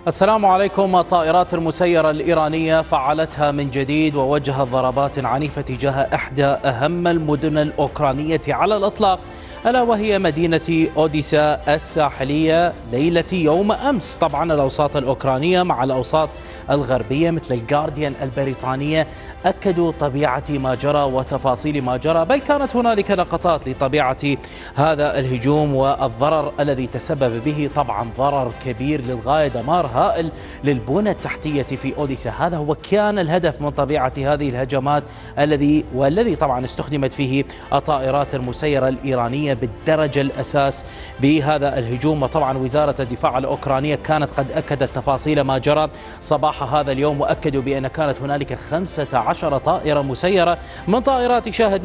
السلام عليكم. الطائرات المسيرة الإيرانية فعلتها من جديد ووجهت ضربات عنيفة تجاه إحدى أهم المدن الأوكرانية على الإطلاق، ألا وهي مدينة أوديسا الساحلية ليلة يوم أمس. طبعا الأوساط الأوكرانية مع الأوساط الغربية مثل الجارديان البريطانية أكدوا طبيعة ما جرى وتفاصيل ما جرى، بل كانت هنالك لقطات لطبيعة هذا الهجوم والضرر الذي تسبب به. طبعا ضرر كبير للغاية، دمار هائل للبنى التحتية في أوديسا. هذا هو كان الهدف من طبيعة هذه الهجمات والذي طبعا استخدمت فيه الطائرات المسيرة الإيرانية بالدرجة الأساس بهذا الهجوم. وطبعا وزارة الدفاع الأوكرانية كانت قد أكدت تفاصيل ما جرى صباح هذا اليوم، وأكدوا بأن كانت هنالك 15 طائرة مسيرة من طائرات شاهد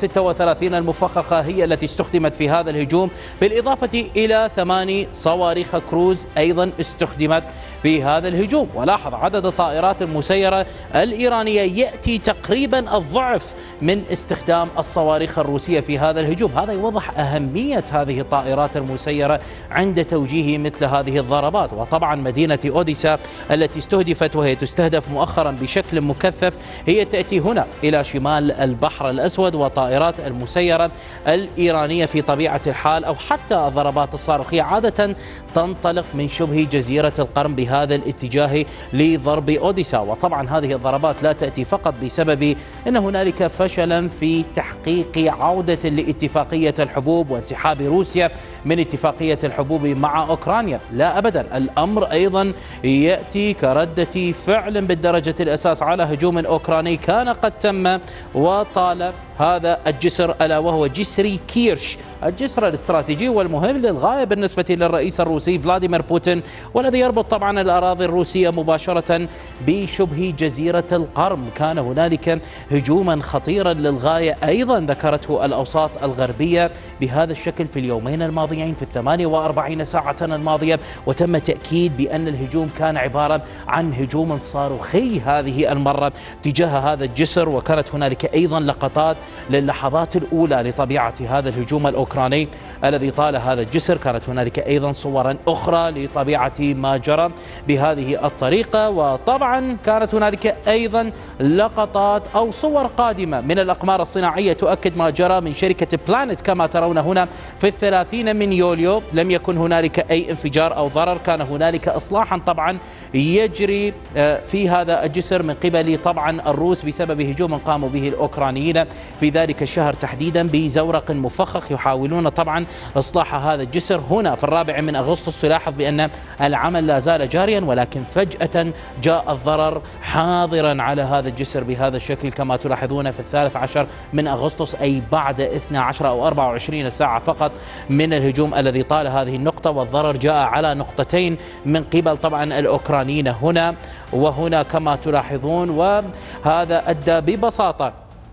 136 المفخخة هي التي استخدمت في هذا الهجوم، بالإضافة إلى 8 صواريخ كروز أيضا استخدمت في هذا الهجوم. ولاحظ عدد الطائرات المسيرة الإيرانية يأتي تقريبا الضعف من استخدام الصواريخ الروسية في هذا الهجوم. هذا يوضح أهمية هذه الطائرات المسيرة عند توجيه مثل هذه الضربات. وطبعا مدينة أوديسا التي استهدفت وهي تستهدف مؤخرا بشكل مكثف هي تأتي هنا إلى شمال البحر الأسود، وطائرات المسيرة الإيرانية في طبيعة الحال أو حتى الضربات الصاروخية عادة تنطلق من شبه جزيرة القرم بهذا الاتجاه لضرب أوديسا. وطبعا هذه الضربات لا تأتي فقط بسبب أن هنالك فشلا في تحقيق عودة لاتفاقية الحبوب وانسحاب روسيا من اتفاقية الحبوب مع أوكرانيا، لا أبدا، الأمر أيضا يأتي كردة فعل بالدرجة الأساس على هجوم أوكراني كان قد تم وطال هذا الجسر، ألا وهو جسر كيرش، الجسر الاستراتيجي والمهم للغاية بالنسبة للرئيس الروسي فلاديمير بوتين، والذي يربط طبعا الأراضي الروسية مباشرة بشبه جزيرة القرم. كان هنالك هجوما خطيرا للغاية أيضا ذكرته الأوساط الغربية بهذا الشكل في اليومين الماضيين، في 48 ساعة الماضية، وتم تأكيد بأن الهجوم كان عبارة عن هجوم صاروخي هذه المرة تجاه هذا الجسر. وكانت هنالك أيضا لقطات للحظات الأولى لطبيعة هذا الهجوم الأوكراني الذي طال هذا الجسر. كانت هنالك أيضا صورا أخرى لطبيعة ما جرى بهذه الطريقة. وطبعا كانت هنالك أيضا لقطات أو صور قادمة من الأقمار الصناعية تؤكد ما جرى من شركة بلانت كما ترون هنا في 30 من يوليو. لم يكن هنالك أي انفجار أو ضرر، كان هنالك إصلاحا طبعا يجري في هذا الجسر من قبل طبعا الروس بسبب هجوم قاموا به الأوكرانيين في ذلك الشهر تحديدا بزورق مفخخ، يحاولون طبعا إصلاح هذا الجسر. هنا في 4 من أغسطس تلاحظ بأن العمل لا زال جاريا، ولكن فجأة جاء الضرر حاضرا على هذا الجسر بهذا الشكل كما تلاحظون في 13 من أغسطس، أي بعد 12 أو 24 ساعة فقط من الهجوم الذي طال هذه النقطة. والضرر جاء على نقطتين من قبل طبعا الأوكرانيين هنا وهنا كما تلاحظون، وهذا أدى ببساطة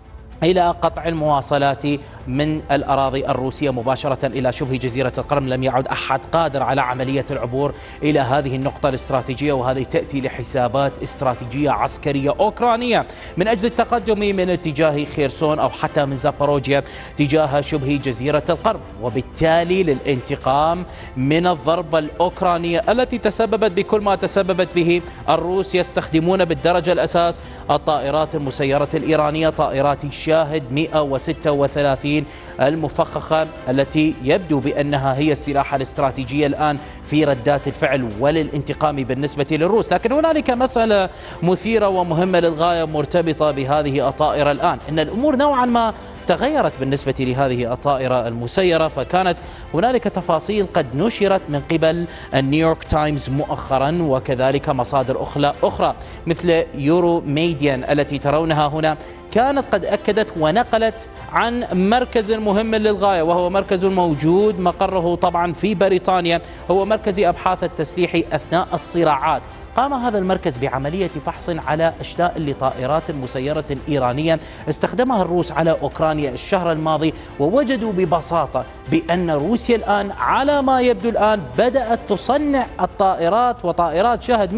إلى قطع المواصلات من الأراضي الروسية مباشرة إلى شبه جزيرة القرم. لم يعد أحد قادر على عملية العبور إلى هذه النقطة الاستراتيجية، وهذه تأتي لحسابات استراتيجية عسكرية أوكرانية من أجل التقدم من اتجاه خيرسون أو حتى من زاباروجيا تجاه شبه جزيرة القرم، وبالتالي للانتقام من الضربة الأوكرانية التي تسببت بكل ما تسببت به الروس. يستخدمون بالدرجة الأساس الطائرات المسيرة الإيرانية، طائرات شاهد 136 المفخخة التي يبدو بأنها هي السلاح الاستراتيجي الآن في ردات الفعل وللانتقام بالنسبة للروس. لكن هنالك مسألة مثيرة ومهمة للغاية مرتبطة بهذه الطائرة الآن، إن الأمور نوعا ما تغيرت بالنسبة لهذه الطائرة المسيرة. فكانت هنالك تفاصيل قد نشرت من قبل النيويورك تايمز مؤخرا وكذلك مصادر أخرى مثل يورو ميديان التي ترونها هنا، كانت قد أكدت ونقلت عن مركز مهم للغاية، وهو مركز موجود مقره طبعا في بريطانيا، هو مركز أبحاث التسليح أثناء الصراعات. قام هذا المركز بعملية فحص على أشلاء لطائرات مسيرة إيرانية استخدمها الروس على أوكرانيا الشهر الماضي، ووجدوا ببساطة بأن روسيا الآن على ما يبدو الآن بدأت تصنع الطائرات وطائرات شاهد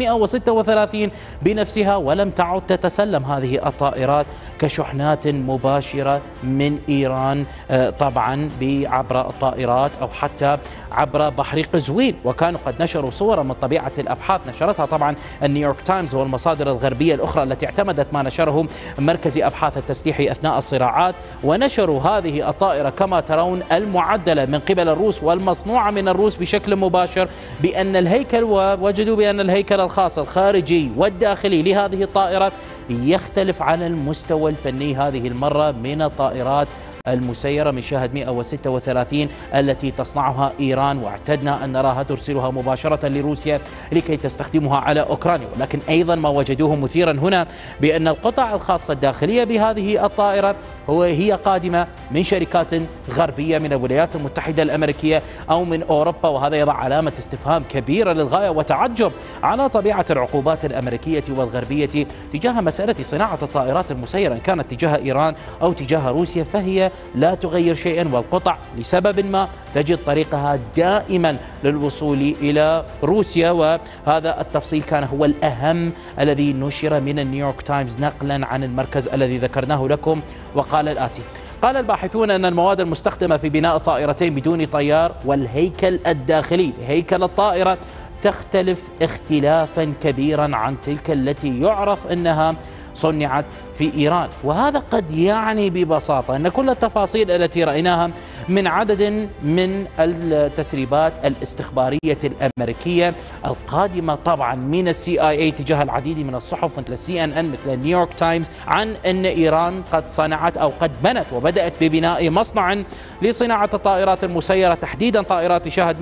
136 بنفسها، ولم تعد تتسلم هذه الطائرات كشحنات مباشرة من إيران طبعا عبر الطائرات أو حتى عبر بحر قزوين. وكانوا قد نشروا صورا من طبيعة الأبحاث نشرتها طبعا النيويورك تايمز والمصادر الغربية الأخرى التي اعتمدت ما نشره مركز أبحاث التسليح أثناء الصراعات، ونشروا هذه الطائرة كما ترون المعدلة من قبل الروس والمصنوعة من الروس بشكل مباشر، بأن الهيكل، ووجدوا بأن الهيكل الخاص الخارجي والداخلي لهذه الطائرة يختلف عن المستوى الفني هذه المرة من الطائرات المسيرة من شاهد 136 التي تصنعها إيران، واعتدنا أن نراها ترسلها مباشرة لروسيا لكي تستخدمها على أوكرانيا. ولكن أيضا ما وجدوه مثيرا هنا بأن القطع الخاصة الداخلية بهذه الطائرة هي قادمة من شركات غربية من الولايات المتحدة الأمريكية أو من أوروبا، وهذا يضع علامة استفهام كبيرة للغاية وتعجب على طبيعة العقوبات الأمريكية والغربية تجاه مسألة صناعة الطائرات المسيرة، إن كانت تجاه إيران أو تجاه روسيا فهي لا تغير شيئا، والقطع لسبب ما تجد طريقها دائما للوصول إلى روسيا. وهذا التفصيل كان هو الأهم الذي نشر من النيويورك تايمز نقلا عن المركز الذي ذكرناه لكم، وقال الآتي: قال الباحثون أن المواد المستخدمة في بناء طائرتين بدون طيار والهيكل الداخلي هيكل الطائرة تختلف اختلافا كبيرا عن تلك التي يعرف أنها صنعت في إيران. وهذا قد يعني ببساطة أن كل التفاصيل التي رأيناها من عدد من التسريبات الاستخبارية الأمريكية القادمة طبعا من CIA تجاه العديد من الصحف مثل CNN مثل نيويورك تايمز عن أن إيران قد صنعت أو قد بنت وبدأت ببناء مصنع لصناعة الطائرات المسيرة، تحديدا طائرات شاهد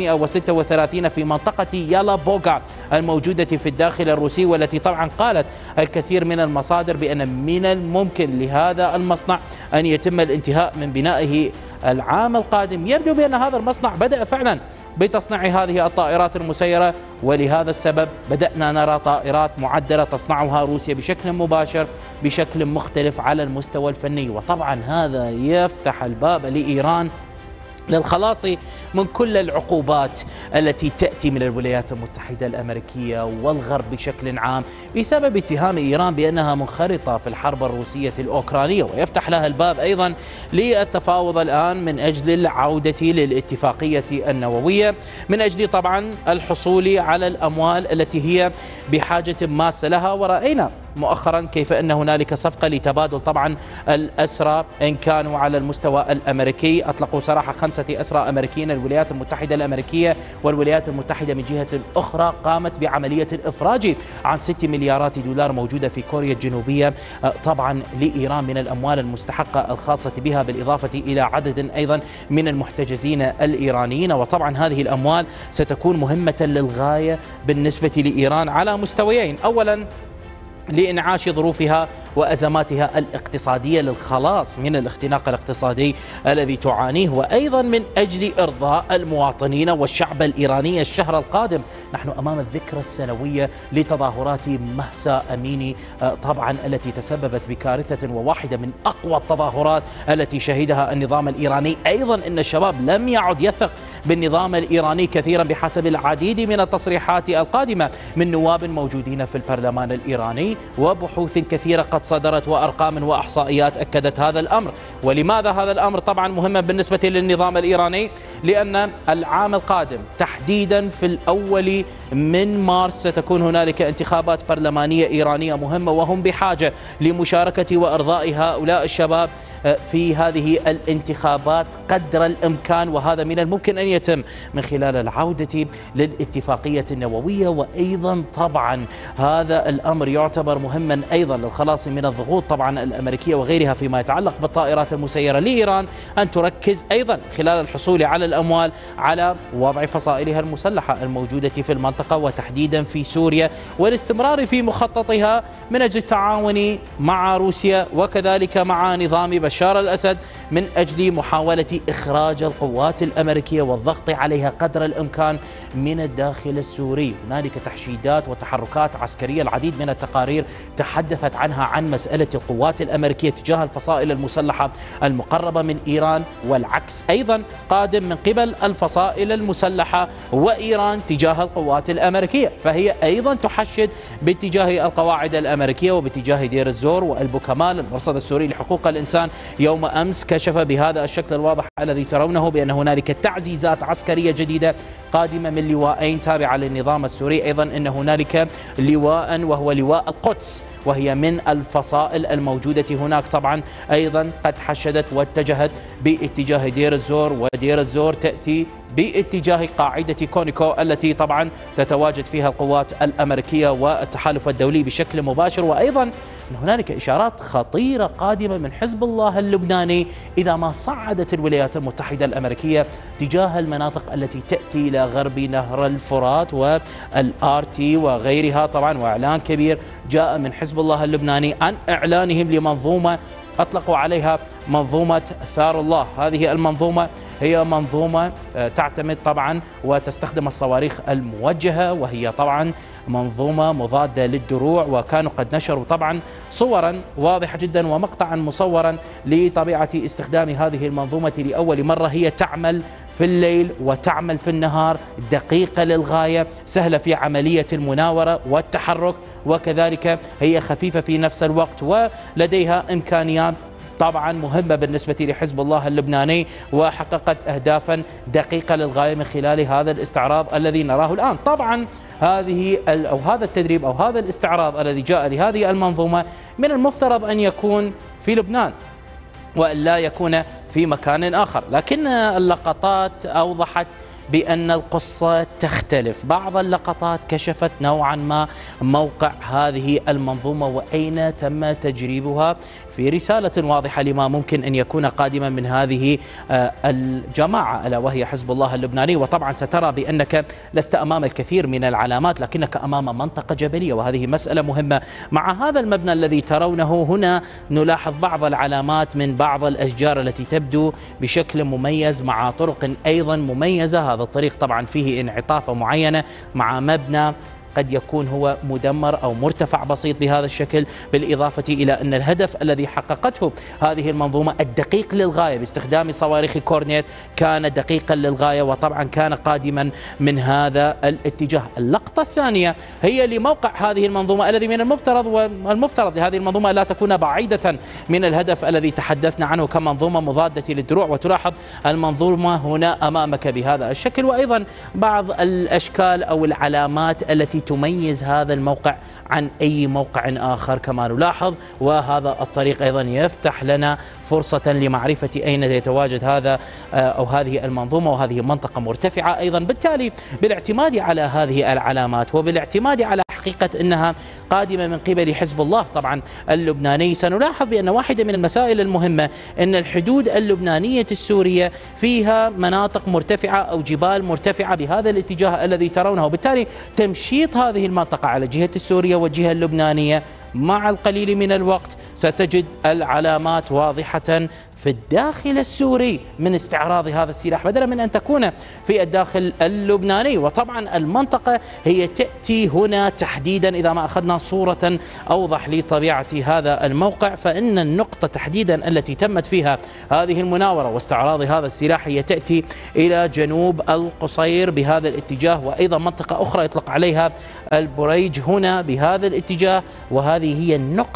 136 في منطقة يالابوغا الموجودة في الداخل الروسي، والتي طبعا قالت الكثير من المصادر بأن من الممكن لهذا المصنع أن يتم الانتهاء من بنائه العام القادم. يبدو بأن هذا المصنع بدأ فعلا بتصنيع هذه الطائرات المسيرة، ولهذا السبب بدأنا نرى طائرات معدلة تصنعها روسيا بشكل مباشر بشكل مختلف على المستوى الفني. وطبعا هذا يفتح الباب لإيران للخلاص من كل العقوبات التي تأتي من الولايات المتحدة الأمريكية والغرب بشكل عام بسبب اتهام إيران بأنها منخرطة في الحرب الروسية الأوكرانية، ويفتح لها الباب أيضا للتفاوض الآن من أجل العودة للاتفاقية النووية، من أجل طبعا الحصول على الأموال التي هي بحاجة ماسة لها. ورأينا مؤخرا كيف أن هنالك صفقة لتبادل طبعا الأسرى إن كانوا على المستوى الأمريكي. أطلقوا سراح 5 أسرى أمريكيين الولايات المتحدة الأمريكية، والولايات المتحدة من جهة أخرى قامت بعملية الإفراج عن 6 مليارات دولار موجودة في كوريا الجنوبية طبعا لإيران من الأموال المستحقة الخاصة بها، بالإضافة إلى عدد أيضا من المحتجزين الإيرانيين. وطبعا هذه الأموال ستكون مهمة للغاية بالنسبة لإيران على مستويين: أولا لإنعاش ظروفها وأزماتها الاقتصادية للخلاص من الاختناق الاقتصادي الذي تعانيه، وأيضا من أجل إرضاء المواطنين والشعب الإيراني. الشهر القادم نحن أمام الذكرى السنوية لتظاهرات مهسا أميني طبعا التي تسببت بكارثة، وواحدة من أقوى التظاهرات التي شهدها النظام الإيراني. أيضا أن الشباب لم يعد يثق بالنظام الإيراني كثيرا بحسب العديد من التصريحات القادمة من نواب موجودين في البرلمان الإيراني، وبحوث كثيرة قد صدرت وأرقام وأحصائيات أكدت هذا الأمر. ولماذا هذا الأمر طبعا مهم بالنسبة للنظام الإيراني؟ لأن العام القادم تحديدا في الأول من مارس ستكون هنالك انتخابات برلمانية إيرانية مهمة، وهم بحاجة لمشاركة وإرضاء هؤلاء الشباب في هذه الانتخابات قدر الإمكان، وهذا من الممكن أن يتم من خلال العودة للاتفاقية النووية. وأيضا طبعا هذا الأمر يعتبر يعتبر مهما أيضا للخلاص من الضغوط طبعا الأمريكية وغيرها فيما يتعلق بالطائرات المسيرة لإيران أن تركز أيضا خلال الحصول على الأموال على وضع فصائلها المسلحة الموجودة في المنطقة وتحديدا في سوريا، والاستمرار في مخططها من أجل التعاون مع روسيا وكذلك مع نظام بشار الأسد من أجل محاولة إخراج القوات الأمريكية والضغط عليها قدر الإمكان من الداخل السوري. هنالك تحشيدات وتحركات عسكرية، العديد من التقارير تحدثت عنها عن مسألة القوات الأمريكية تجاه الفصائل المسلحة المقربة من إيران، والعكس أيضا قادم من قبل الفصائل المسلحة وإيران تجاه القوات الأمريكية، فهي أيضا تحشد باتجاه القواعد الأمريكية وباتجاه دير الزور. والبو كمال المرصد السوري لحقوق الإنسان يوم أمس كشف بهذا الشكل الواضح الذي ترونه بأن هنالك تعزيزات عسكرية جديدة قادمة من لواءين تابعة للنظام السوري، أيضا أن هنالك لواء وهو لواء القدس وهي من الفصائل الموجودة هناك طبعا أيضا قد حشدت واتجهت باتجاه دير الزور، ودير الزور تأتي باتجاه قاعدة كونيكو التي طبعا تتواجد فيها القوات الأمريكية والتحالف الدولي بشكل مباشر. وأيضا هنالك إشارات خطيرة قادمة من حزب الله اللبناني إذا ما صعدت الولايات المتحدة الأمريكية تجاه المناطق التي تأتي إلى غرب نهر الفرات والRT وغيرها طبعا. وإعلان كبير جاء من حزب الله اللبناني عن إعلانهم لمنظومة أطلقوا عليها منظومة ثار الله. هذه المنظومة هي منظومة تعتمد طبعا وتستخدم الصواريخ الموجهة، وهي طبعا منظومة مضادة للدروع، وكانوا قد نشروا طبعا صورا واضحة جدا ومقطعا مصورا لطبيعة استخدام هذه المنظومة لأول مرة. هي تعمل في الليل وتعمل في النهار، دقيقة للغاية، سهلة في عملية المناورة والتحرك، وكذلك هي خفيفة في نفس الوقت، ولديها إمكانيات طبعا مهمة بالنسبة لحزب الله اللبناني، وحققت أهدافا دقيقة للغاية من خلال هذا الاستعراض الذي نراه الآن. طبعا هذا التدريب أو هذا الاستعراض الذي جاء لهذه المنظومة من المفترض أن يكون في لبنان وأن لا يكون في مكان آخر، لكن اللقطات أوضحت بأن القصة تختلف. بعض اللقطات كشفت نوعا ما موقع هذه المنظومة وأين تم تجريبها في رسالة واضحة لما ممكن أن يكون قادما من هذه الجماعة ألا وهي حزب الله اللبناني. وطبعا سترى بأنك لست أمام الكثير من العلامات لكنك أمام منطقة جبلية، وهذه مسألة مهمة. مع هذا المبنى الذي ترونه هنا نلاحظ بعض العلامات من بعض الأشجار التي تبدو بشكل مميز مع طرق أيضا مميزة. هذا الطريق طبعا فيه انعطافة معينة مع مبنى قد يكون هو مدمر أو مرتفع بسيط بهذا الشكل، بالإضافة إلى أن الهدف الذي حققته هذه المنظومة الدقيق للغاية باستخدام صواريخ كورنيت كان دقيقا للغاية، وطبعا كان قادما من هذا الاتجاه. اللقطة الثانية هي لموقع هذه المنظومة الذي من المفترض لهذه المنظومة لا تكون بعيدة من الهدف الذي تحدثنا عنه كمنظومة مضادة للدروع. وتلاحظ المنظومة هنا أمامك بهذا الشكل، وأيضا بعض الأشكال أو العلامات التي تميز هذا الموقع عن أي موقع آخر كما نلاحظ. وهذا الطريق أيضا يفتح لنا فرصة لمعرفة أين يتواجد هذا أو هذه المنظومة، وهذه منطقة مرتفعة أيضا. بالتالي بالاعتماد على هذه العلامات وبالاعتماد على حقيقة أنها قادمة من قبل حزب الله طبعا اللبناني، سنلاحظ بأن واحدة من المسائل المهمة أن الحدود اللبنانية السورية فيها مناطق مرتفعة أو جبال مرتفعة بهذا الاتجاه الذي ترونه، وبالتالي تمشيط هذه المنطقة على الجهة السورية والجهة اللبنانية مع القليل من الوقت ستجد العلامات واضحة في الداخل السوري من استعراض هذا السلاح بدلا من أن تكون في الداخل اللبناني. وطبعا المنطقة هي تأتي هنا تحديدا إذا ما أخذنا صورة أوضح لطبيعة هذا الموقع، فإن النقطة تحديدا التي تمت فيها هذه المناورة واستعراض هذا السلاح هي تأتي إلى جنوب القصير بهذا الاتجاه، وأيضا منطقة أخرى يطلق عليها البريج هنا بهذا الاتجاه. وهذه هي النقطة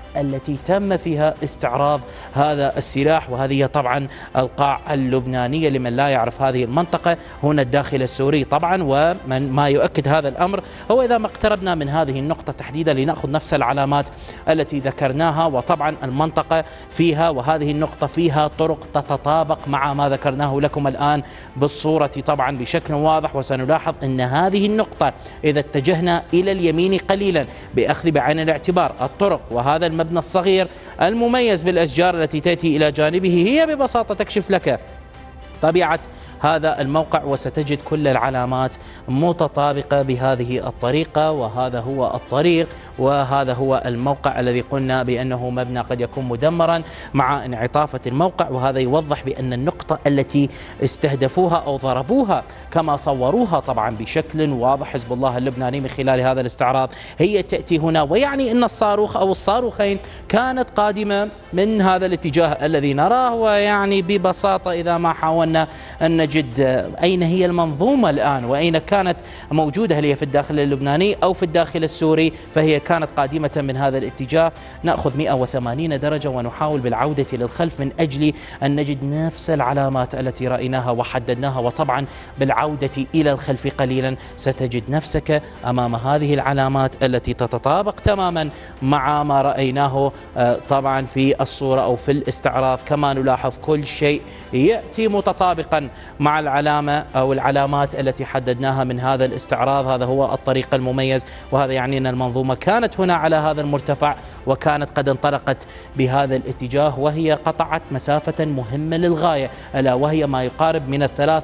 التي تم فيها استعراض هذا السلاح. وهذه طبعا القاع اللبنانية، لمن لا يعرف هذه المنطقة هنا الداخل السوري طبعا. ومن ما يؤكد هذا الأمر هو إذا ما اقتربنا من هذه النقطة تحديدا لنأخذ نفس العلامات التي ذكرناها، وطبعا المنطقة فيها وهذه النقطة فيها طرق تتطابق مع ما ذكرناه لكم الآن بالصورة طبعا بشكل واضح. وسنلاحظ أن هذه النقطة إذا اتجهنا إلى اليمين قليلا بأخذ بعين الاعتبار الطرق وهذا المبنى الصغير المميز بالأشجار التي تأتي إلى جانبه، هي ببساطة تكشف لك طبيعة هذا الموقع، وستجد كل العلامات متطابقة بهذه الطريقة. وهذا هو الطريق وهذا هو الموقع الذي قلنا بأنه مبنى قد يكون مدمرا مع انعطافة الموقع. وهذا يوضح بأن النقطة التي استهدفوها أو ضربوها كما صوروها طبعا بشكل واضح حزب الله اللبناني من خلال هذا الاستعراض هي تأتي هنا، ويعني أن الصاروخ أو الصاروخين كانت قادمة من هذا الاتجاه الذي نراه. ويعني ببساطة إذا ما حاولنا أن نجد أين هي المنظومة الآن وأين كانت موجودة، هل هي في الداخل اللبناني أو في الداخل السوري، فهي كانت قادمة من هذا الاتجاه. نأخذ 180 درجة ونحاول بالعودة للخلف من أجل أن نجد نفس العلامات التي رأيناها وحددناها. وطبعا بالعودة إلى الخلف قليلا ستجد نفسك أمام هذه العلامات التي تتطابق تماما مع ما رأيناه طبعا في الصورة أو في الاستعراض. كما نلاحظ كل شيء يأتي متطابقا مع العلامة أو العلامات التي حددناها من هذا الاستعراض. هذا هو الطريق المميز، وهذا يعني أن المنظومة كانت هنا على هذا المرتفع وكانت قد انطلقت بهذا الاتجاه، وهي قطعت مسافة مهمة للغاية، ألا وهي ما يقارب من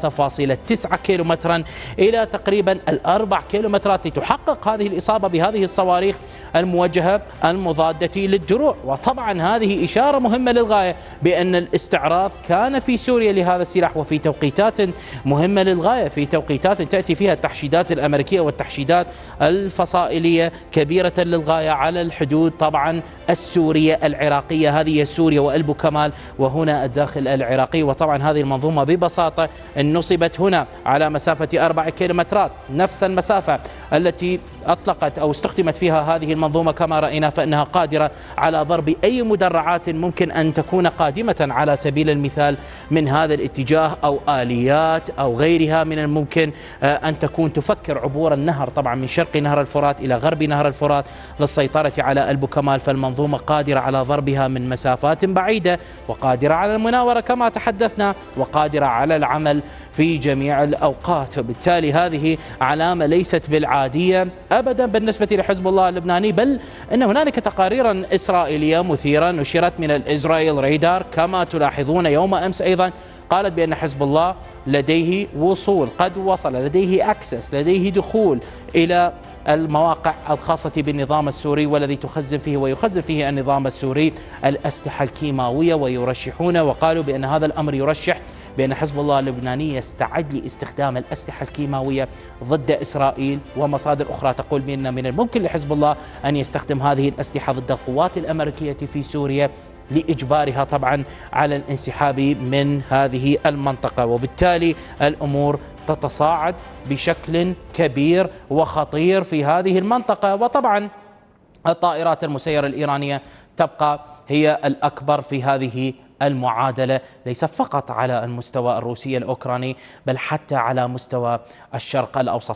3.9 كيلومترا إلى تقريبا 4 كيلومترات لتحقق هذه الإصابة بهذه الصواريخ الموجهة المضادة للدروع. وطبعا هذه إشارة مهمة للغاية بأن الاستعراض كان في سوريا لهذا السلاح وفي توقيتات مهمة للغاية، في توقيتات تأتي فيها التحشيدات الأمريكية والتحشيدات الفصائلية كبيرة للغاية على الحدود طبعا السورية العراقية. هذه سوريا وألبو كمال وهنا الداخل العراقي. وطبعا هذه المنظومة ببساطة نصبت هنا على مسافة 4 كيلومترات، نفس المسافة التي أطلقت أو استخدمت فيها هذه المنظومة كما رأينا، فإنها قادرة على ضرب أي مدرعات ممكن أن تكون قادمة على سبيل المثال من هذا الاتجاه أو آليات أو غيرها من الممكن أن تكون تفكر عبور النهر طبعا من شرق نهر الفرات إلى غرب نهر الفرات للسيطرة على ألبو كمال. فالمنظومة قادرة على ضربها من مسافات بعيدة، وقادرة على المناورة كما تحدثنا، وقادرة على العمل في جميع الأوقات. وبالتالي هذه علامة ليست بالعادية أبدا بالنسبة لحزب الله اللبناني، بل أن هنالك تقاريرا إسرائيلية مثيرة نشرت من الإسرائيل ريدار كما تلاحظون يوم أمس أيضا، قالت بأن حزب الله لديه وصول، قد وصل لديه أكسس، لديه دخول إلى المواقع الخاصة بالنظام السوري والذي تخزن فيه ويخزن فيه النظام السوري الأسلحة الكيماوية. ويرشحون وقالوا بأن هذا الأمر يرشح بأن حزب الله اللبناني يستعد لاستخدام الأسلحة الكيماوية ضد إسرائيل. ومصادر أخرى تقول بأن من الممكن لحزب الله أن يستخدم هذه الأسلحة ضد القوات الأمريكية في سوريا لإجبارها طبعا على الانسحاب من هذه المنطقة. وبالتالي الأمور تتصاعد بشكل كبير وخطير في هذه المنطقة. وطبعا الطائرات المسيرة الإيرانية تبقى هي الأكبر في هذه المعادلة، ليس فقط على المستوى الروسي الأوكراني بل حتى على مستوى الشرق الأوسط.